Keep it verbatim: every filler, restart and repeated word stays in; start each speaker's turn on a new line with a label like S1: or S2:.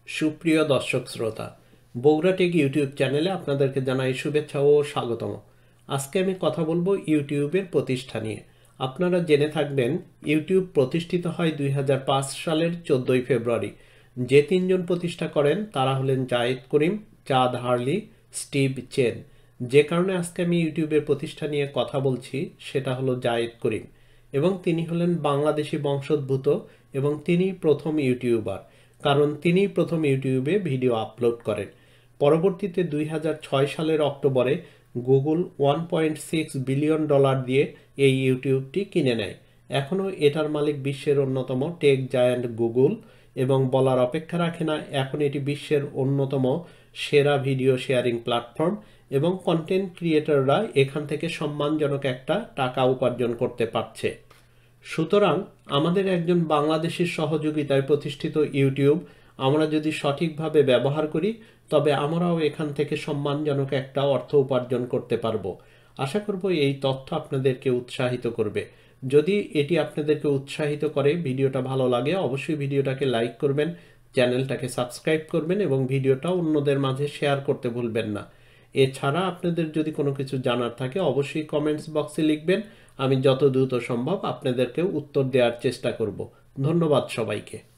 S1: সুপ্রিয় দর্শক শ্রোতা, বগুড়া টেক ইউটিউব চ্যানেলে আপনাদেরকে জানাই শুভেচ্ছা ও স্বাগতম। আজকে আমি কথা বলবো ইউটিউবের প্রতিষ্ঠা নিয়ে। আপনারা জেনে থাকবেন ইউটিউব প্রতিষ্ঠিত হয় দুই হাজার পাঁচ সালের চোদ্দোই ফেব্রুয়ারি। যে তিনজন প্রতিষ্ঠা করেন তারা হলেন জায়েদ করিম, চাঁদ হার্লি, স্টিভ চেন। যে কারণে আজকে আমি ইউটিউবের প্রতিষ্ঠা নিয়ে কথা বলছি সেটা হলো জায়েদ করিম, এবং তিনি হলেন বাংলাদেশি বংশোদ্ভূত এবং তিনি প্রথম ইউটিউবার, কারণ তিনি প্রথম ইউটিউবে ভিডিও আপলোড করেন। পরবর্তীতে দুই হাজার ছয় সালের অক্টোবরে Google one point six billion dollar দিয়ে এই ইউটিউবটি কিনে নেয়। এখনও এটার মালিক বিশ্বের অন্যতম টেক জায়ান্ট গুগল, এবং বলার অপেক্ষা রাখে না, এখন এটি বিশ্বের অন্যতম সেরা ভিডিও শেয়ারিং প্ল্যাটফর্ম, এবং কন্টেন্ট ক্রিয়েটররা এখান থেকে সম্মানজনক একটা টাকা উপার্জন করতে পারছে। সুতরাং আমাদের একজন বাংলাদেশের সহযোগিতায় প্রতিষ্ঠিত ইউটিউব আমরা যদি সঠিকভাবে ব্যবহার করি তবে আমরাও এখান থেকে সম্মানজনক একটা অর্থ উপার্জন করতে পারবো। আশা করব এই তথ্য আপনাদেরকে উৎসাহিত করবে। যদি এটি আপনাদেরকে উৎসাহিত করে, ভিডিওটা ভালো লাগে, অবশ্যই ভিডিওটাকে লাইক করবেন, চ্যানেলটাকে সাবস্ক্রাইব করবেন এবং ভিডিওটা অন্যদের মাঝে শেয়ার করতে ভুলবেন না। এছাড়া আপনাদের যদি কোনো কিছু জানার থাকে অবশ্যই কমেন্টস বক্সে লিখবেন, আমি যত দ্রুত সম্ভব আপনাদেরকে উত্তর দেওয়ার চেষ্টা করব। ধন্যবাদ সবাইকে।